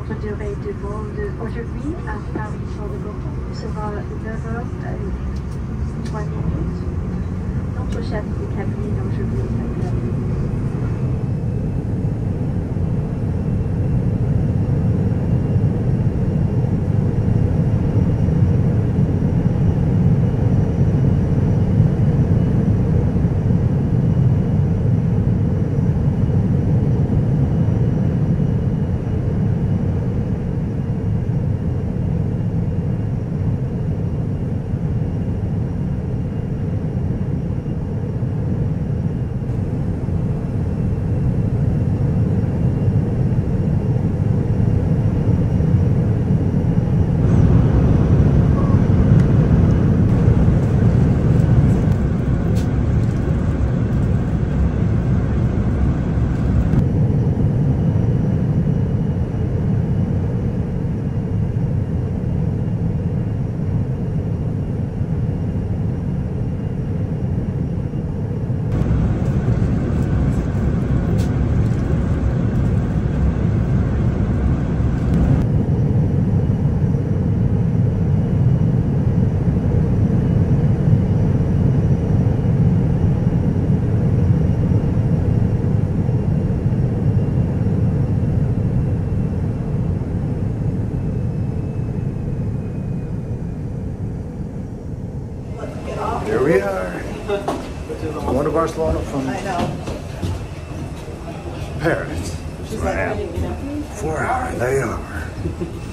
courte durée du vol d'aujourd'hui à Paris-Charles-de-Gaulle sera 9h03 minutes. Notre chef de cabine aujourd'hui s'appelle Here we are, going to Barcelona from Paris. 4 hour layover.